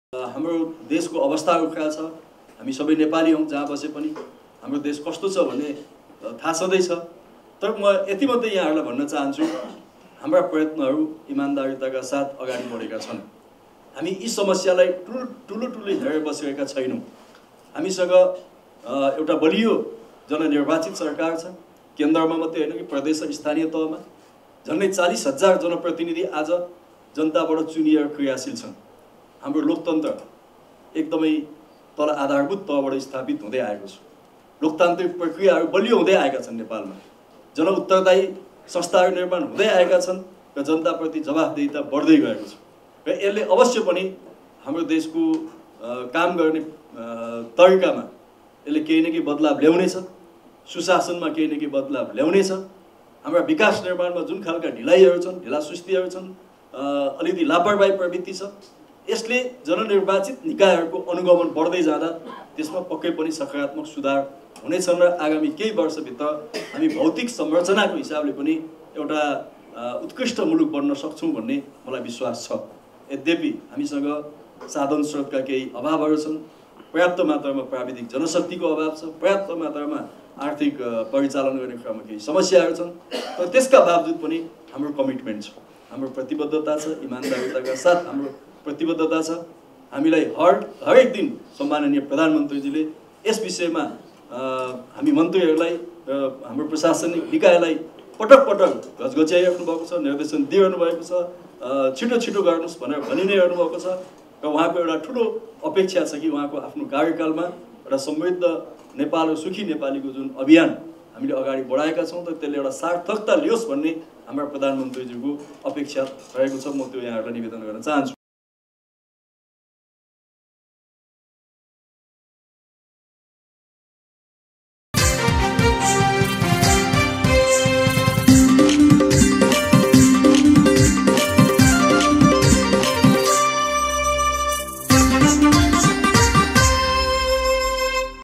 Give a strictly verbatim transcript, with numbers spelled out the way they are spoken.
हाम्रो देशको अवस्थाको ख्याल छ। हामी सबै नेपाली हौं, जहाँ बसे पनि हाम्रो देश कस्तो छ भन्ने थाहा छँदैछ। तर म यति मात्रै यहाँहरूलाई भन्न चाहन्छु, हाम्रा प्रयत्नहरू इमानदारिताका साथ अगाडि बढेका छन्। हामी यी समस्यालाई ठुलो ठुलो ठुलो हेरेर बसेका छैनौँ। हामीसँग एउटा बलियो जननिर्वाचित सरकार छ, केन्द्रमा मात्रै होइन कि प्रदेश र स्थानीय तहमा झन्डै चालीस हजार जनप्रतिनिधि आज जनताबाट चुनिएर क्रियाशील छन्। हाम्रो लोकतन्त्र एकदमै तल आधारभूत तहबाट स्थापित हुँदै आएको छ। लोकतान्त्रिक प्रक्रियाहरू बलियो हुँदै आएका छन्। नेपालमा जन उत्तरदायी संस्थाहरू निर्माण हुँदै आएका छन् र जनताप्रति जवाफदेहिता बढ्दै गएको छ। र यसले अवश्य पनि हाम्रो देशको काम गर्ने तरिकामा यसले केही न केही बदलाव ल्याउनेछ। सुशासनमा केही न केही बदलाव ल्याउनेछ। हाम्रा विकास निर्माणमा जुन खालका ढिलाइहरू छन्, ढिलासुस्तीहरू छन्, अलिकति लापरवाही प्रवृत्ति छ, यसले जननिर्वाचित निकायहरूको अनुगमन बढ्दै जाँदा त्यसमा पक्कै पनि सकारात्मक सुधार हुनेछन् र आगामी केही वर्षभित्र हामी भौतिक संरचनाको हिसाबले पनि एउटा उत्कृष्ट मुलुक बन्न सक्छौँ भन्ने मलाई विश्वास छ। यद्यपि हामीसँग साधन स्रोतका केही अभावहरू छन्, पर्याप्त मात्रामा प्राविधिक जनशक्तिको अभाव छ, पर्याप्त मात्रामा आर्थिक परिचालन गर्ने क्रममा केही समस्याहरू छन्। तर त्यसका बावजुद पनि हाम्रो कमिटमेन्ट छ, हाम्रो प्रतिबद्धता छ, इमानदारिताका साथ हाम्रो प्रतिबद्धता छ। हामीलाई हर हरेक दिन सम्माननीय प्रधानमन्त्रीजीले यस विषयमा हामी मन्त्रीहरूलाई र हाम्रो प्रशासनिक निकायलाई पटक पटक घचघच्याइराख्नु भएको छ, निर्देशन दिइरहनु भएको छ, छिटो छिटो गर्नुहोस् भनेर भनि नै रहनु भएको छ। र उहाँको एउटा ठुलो अपेक्षा छ कि उहाँको आफ्नो कार्यकालमा एउटा समृद्ध नेपाल र सुखी नेपालीको जुन अभियान हामीले अगाडि बढाएका छौँ त त्यसले एउटा सार्थकता लियोस् भन्ने हाम्रा प्रधानमन्त्रीज्यूको अपेक्षा रहेको छ। म त्यो यहाँहरूलाई निवेदन गर्न चाहन्छु।